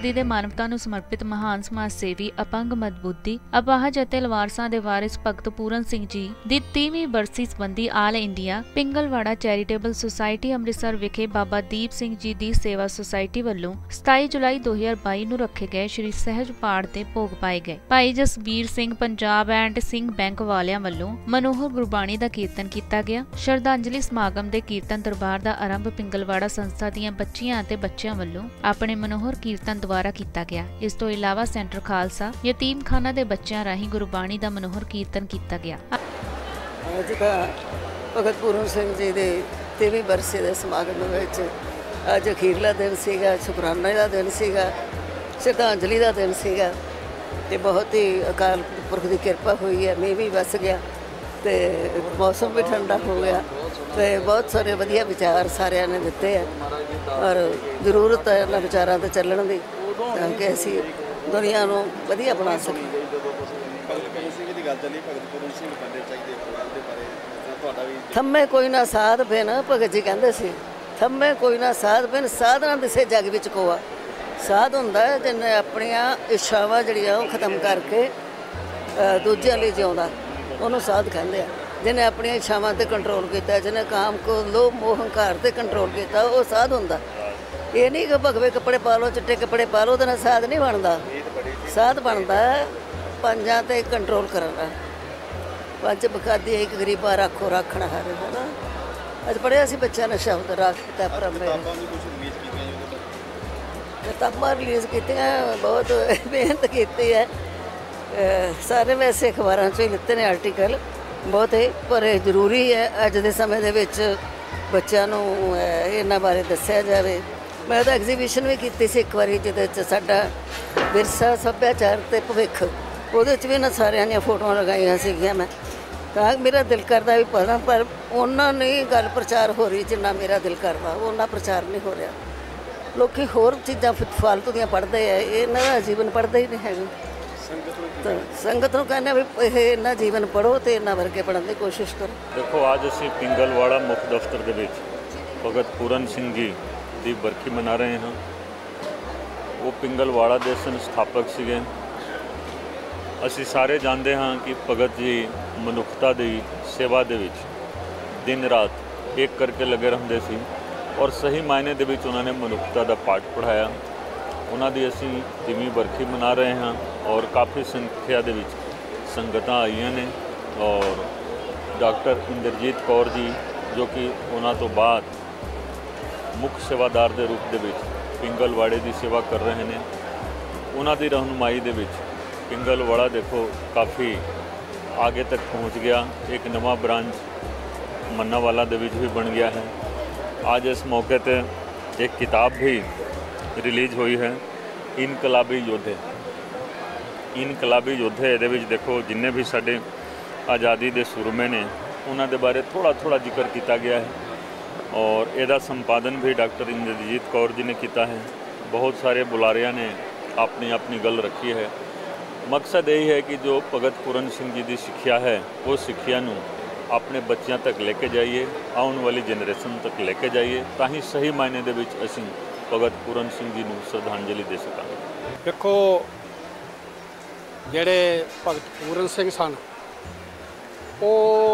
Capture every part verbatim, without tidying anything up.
सदी के मानवता नूं समर्पित महान समाज सेवी अपंग मदबुद्धि अपाहज अते लवारसां दे वारिस भगत पूरन सिंह जी दी तीवीं बरसी संबंधी all India Pingalwara charitable society Amritsar विखे बाबा दीप सिंह जी दी सेवा सोसायटी वल्लों सताई जुलाई दो हज़ार बाई नूं रखे गए श्री सहज पाठ दे भोग पाए गए। भाई जसवीर सिंह पंजाब एंड सिंह बैंक वालियां वल्लों मनोहर गुरबाणी दा कीर्तन किया गया। श्रद्धांजलि समागम दे कीर्तन दरबार दा आरंभ पिंगलवाड़ा संस्था दीआं बच्चियां अते बच्चियां वल्लों अपने मनोहर कीर्तन द्वारा किया गया। इस तो इलावा सेंटर खालसा यतीम खाना दे बच्चियां राही गुरबाणी दा मनोहर कीर्तन किया गया। अज भगत पूरन सिंह जी दे तेवीं बरसी दे समागम विच अज अखीरला दिन सीगा, शुकराने का दिन सीगा, श्रद्धांजलि का दिन सीगा ते बहुत ही अकाल पुरख की किरपा हुई है। मीह भी वस गया तो मौसम भी ठंडा हो गया तो बहुत सारे वधिया विचार सारिਆਂ ने दिते है और जरूरत है इन्हां विचारां ते चलण दी ताकि असीं दुनिया नूं वधिया बना सकीए। थम्मे कोई ना साध बिन भगत जी कहंदे सी, थम्मे कोई ना साध बिन साध ना दिसे जग विच कोआ। साध हुंदा है जिन्हें अपनियां इच्छावां जिहड़ियां ओह खत्म करके दूजियां लई जिउंदा, ਉਹਨੂੰ साध कहते हैं। जिन्हें अपन इच्छावां ते कंट्रोल किया, जिन्हें काम को लोभ मोह हंकार ते कंट्रोल किया, वो साध हुंदा। ये नहीं कि भगवे कपड़े पा लो, चिट्टे कपड़े पा लो, तो साध नहीं बनता। साध बनता पंजां ते कंट्रोल करना। पंज बखादी एक गरीबा राखो राखना हर है ना। अज पढ़िया सी बच्चा ने शब्द राखता परमे किताबां रिलीज़ की बहुत मेहनत की है। सारे वैसे अखबारों चो लिते ने आर्टिकल बहुत ही पर जरूरी है अज के समय दे विच बच्चों नूं इन्हां बारे दस्सिया जाए। मैं तो एग्जीबिशन भी की सी एक बारी जिहदे च साडा विरसा सभ्याचार ते भविख उहदे च भी इन्हां सारियां दीयां फोटोआं लगाईआं सीगियां। मैं तां मेरा दिल करदा भी पढ़ां पर उन्हां नहीं गल प्रचार हो रही जिन्ना मेरा दिल करदा उन्ना प्रचार नहीं हो रहा। लोग होर चीज़ां फालतू दियां पढ़दे है, इन्हां दा जीवन पढ़दे ही नहीं है। तो संगत नूं कहने भी इन्ना जीवन पढ़ो तो इन्ना वर्गे पढ़ने की कोशिश करो। देखो आज असीं पिंगलवाड़ा मुख दफ्तर दे विच भगत पूरन सिंह जी की बरखी मना रहे हैं। वो पिंगलवाड़ा के संस्थापक सीगे। असीं सारे जानते हाँ कि भगत जी मनुखता की सेवा दे विच दिन रात एक करके लगे रहंदे सी और सही मायने दे विच उन्होंने मनुखता का पाठ पढ़ाया। उन्होंने असी तीवीं बरखी मना रहे हैं और काफ़ी संख्या दे विच संगतां आईयां ने और डॉक्टर इंद्रजीत कौर जी जो कि उन्हां तो बाद मुख्य सेवादार के रूप दे विच पिंगलवाड़े की सेवा कर रहे हैं। उन्हां दी रहनुमाई दे विच पिंगलवाड़ा देखो काफ़ी आगे तक पहुँच गया। एक नवा ब्रांच मन्नावाला दे विच भी बन गया है। आज इस मौके पर एक किताब भी रिलीज़ हुई है, इनकलाबी योद्धे। इनकलाबी योद्धे ये देखो जिन्हें भी साढ़े आज़ादी के सुरमे ने उन्होंने दे बारे थोड़ा थोड़ा जिक्र किया गया है और यदा संपादन भी डॉक्टर इंद्रजीत कौर जी ने किया है। बहुत सारे बुलारिया ने अपनी अपनी गल रखी है। मकसद यही है कि जो भगत पूरन सिंह जी की सिक्ख्या है वो सिक्ख्या नूं अपने बच्चों तक लेके जाइए, आने वाली जनरेशन तक लेके जाइए, ताकि सही मायने दे विच असीं भगत पूरन सिंह जी नूं श्रद्धांजलि दे सकां। देखो जिहड़े भगत पूरन सिंह सन वो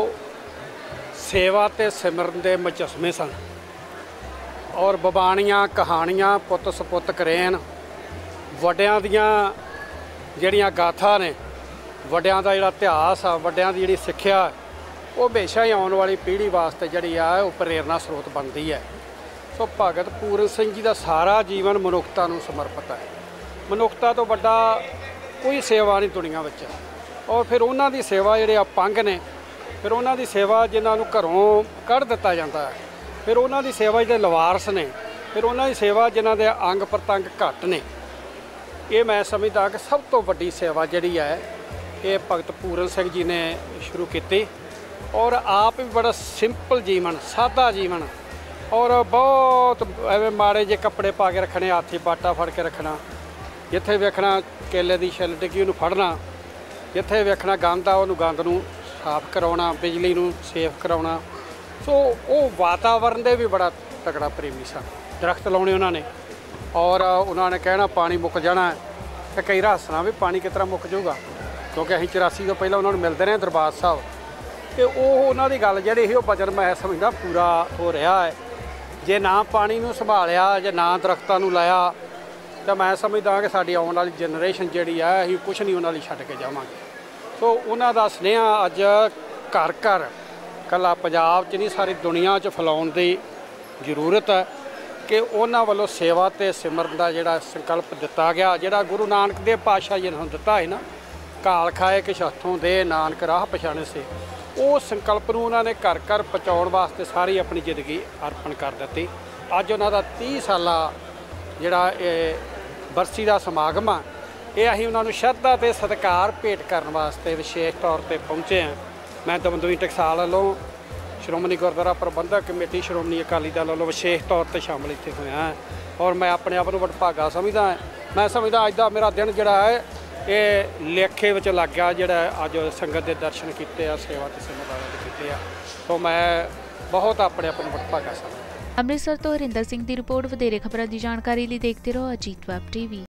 सेवा ते सिमरन दे मुजस्मे सन और बबाणियां कहानियां पुत सपुत करेन वड्डियां दियां जिहड़ियां गाथा ने वड्डियां दा जिहड़ा इतिहास आ वड्डियां दी जिहड़ी सिक्ख्या वो हमेशा ही आने वाली पीढ़ी वास्ते जिहड़ी आ वो प्रेरणा स्रोत बनती है। सो भगत पूरन सिंह जी का सारा जीवन मनुखता नूं समर्पित है। मनुखता तो वड्डा कोई सेवा नहीं दुनिया विच और फिर उन्हां दी सेवा जिहड़े अपंग ने फिर उन्हां दी सेवा जिन्हां नूं घरों कढ़ दिता जाता है, फिर उन्हां दी सेवा जिहड़े लवारस ने, फिर उन्हां दी सेवा जिन्हां दे अंग प्रतंग घट ने। ये मैं समझदा कि सब तो वड्डी सेवा जिहड़ी है ये भगत पूरन सिंह जी ने शुरू की और आप भी बड़ा सिंपल जीवन सादा जीवन और बहुत एवं माड़े जे कपड़े पा के रखने, हाथी बाटा फड़ के रखना, जिथे वेखना केले की छिल डिग्गी उन्होंने फड़ना, जिथे वेखना गंद आ उन्होंने गंद नूं साफ कराउणा, बिजली नूं सेफ कराउणा। सो वो वातावरण दे भी बड़ा तगड़ा प्रेमी सन। दरख्त लाने उन्होंने और उन्होंने कहना पानी मुक जाना है, तो कई हसना भी पानी किस तरह मुक जाऊगा, क्योंकि असीं चौरासी तो पहले उन्होंने मिलते रहे दरबार साहब, तो वो उन्होंने गल जी वजन मैं समझदा पूरा हो रहा है। जे ना पानी नूं संभालिया, जे ना दरख्तां नूं लाया, तो मैं समझदा कि साडी आउण वाली जनरेशन जिहड़ी है असीं कुछ नहीं उन्हां लई छड्ड के जावांगे। सो उन्हां दा सुनेहा अज घर घर कला पंजाब च नहीं सारी दुनिया च फैलाउण दी जरूरत है कि उन्हां वल्लों सेवा ते सिमरन दा जिहड़ा संकल्प दिता गया, जिहड़ा गुरु नानक देव पातशाह जी ने दिता है ना, काल खाए किश हत्थों दे नानक राह पछाणे से, वो संकल्प नूं उन्होंने घर घर पहुँचाउण वास्ते सारी अपनी जिंदगी अर्पण कर दी। अज उन्हां दा तीह साला जिहड़ा बरसी का समागम आ, ये असीं उन्हां नूं श्रद्धा ते सत्कार भेंट करन वास्ते विशेष तौर पर पहुँचे हैं। मैं दमदमी टकसाल वालों श्रोमणी गुरुद्वारा प्रबंधक कमेटी श्रोमणी अकाली दल वालों विशेष तौर पर शामिल इत्थे होया है, और मैं अपने आप को वडभागा समझदा है। मैं समझदा अज दा मेरा दिन जिहड़ा है ये लेखे विच लग गया, जिहड़ा अज संगत के दर्शन किए, सेवा ते सिमरन कीते, तो मैं बहुत अपने आप को वडभागा समझदा। ਅੰਮ੍ਰਿਤਸਰ ਤੋਂ ਹਰਿੰਦਰ ਸਿੰਘ ਦੀ ਰਿਪੋर्ट। ਵਧੇਰੇ ਖਬਰਾਂ ਦੀ ਜਾਣਕਾਰੀ ਲਈ ਦੇਖਦੇ ਰਹੋ ਅਜੀਤ ਵੈਬ ਟੀਵੀ।